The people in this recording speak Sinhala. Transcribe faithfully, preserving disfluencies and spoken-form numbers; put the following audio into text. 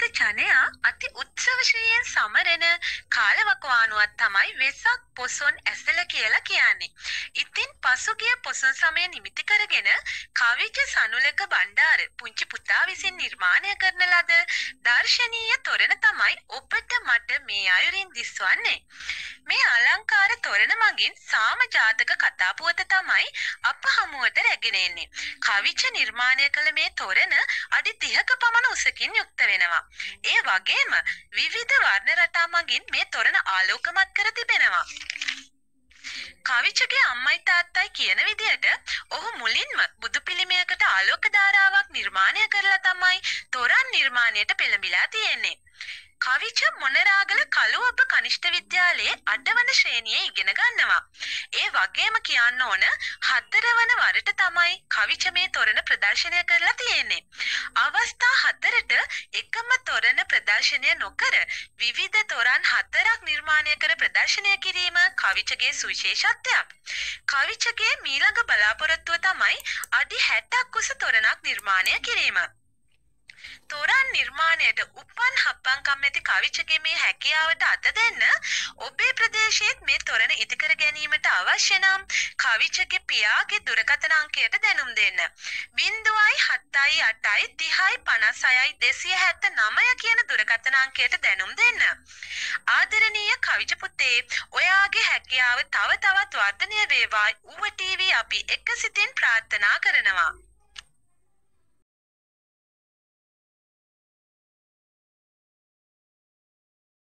ජනයා අති උත්සවශ්‍රීයෙන් සමරන කාලවකවානුවක් තමයි වෙසක් පොසොන් ඇසළ කියලා කියන්නේ. ඉතින් පසුගිය පොසොන් සමය නිමිති කරගෙන කවිජ සනුලක බණ්ඩාර පුංචි පුතා විසින් නිර්මාණය කරන ලද දර්ශනීය තොරණ තමයි ඔබට මට මේ අයුරින් දිස්වන්නේ. මේ අලංකාර තොරණ මගින් සාම ජාතක කතා පුවත තමයි අප හමුවට රැගෙන එන්නේ. කවිජ නිර්මාණය කළ මේ තොරණ අඩි තිහක පමණ උසකින් යුක්ත වෙනවා. ඒ වගේම විවිධ වර්ණ රටා මගින් මේ තොරණ ආලෝකමත් කර තිබෙනවා. කවිචගේ අම්මයි තාත්තයි කියන විදිහට ඔහු මුලින්ම බුදු පිළිමයකට ආලෝක ධාරාවක් නිර්මාණය කරලා තමයි තොරන් නිර්මාණයට පෙළඹිලා තියෙන්නේ. කවිච මොනරාගල කළුඔබ කනිෂ්ඨ විද්‍යාලයේ අටවන ශ්‍රේණියේ ඉගෙන ගන්නවා. ඒ වගේම කියන්න ඕන හතරවන වරට තමයි කවිච මේ තොරණ ප්‍රදර්ශනය කරලා තියෙන්නේ. අවස්ථා හතරට එකම තොරණ ප්‍රදර්ශනය නොකර විවිධ තොරන් හතරක් නිර්මාණය කර ප්‍රදර්ශනය කිරීම කවිචගේ සුවිශේෂත්වයක්. කවිචගේ මීළඟ බලාපොරොත්තුව තමයි අඩි හැටක් උස තොරණක් නිර්මාණය කිරීම. තොරන් නිර්මාණයට උපන් හප්පන්කම් ඇති කවිචගේ මේ හැකියාවට අත දෙන්න ඔබේ ප්‍රදේශයේත් මේ තොරණ ඉදිකර ගැනීමට අවශ්‍ය නම් කවිචගේ පියාගේ දුරකථන අංකයට දැනුම් දෙන්න. බිංදුවයි හතයි අටයි තිහයි පනස්හයයි දෙසිය හැත්තනවය කියන දුරකථන අංකයට දැනුම් දෙන්න. ආදරණීය කවිච පුතේ, ඔයාගේ හැකියාව තව තවත් වර්ධනය වේවායි ඌව ටීවී අපි එක සිතින් ප්‍රාර්ථනා කරනවා.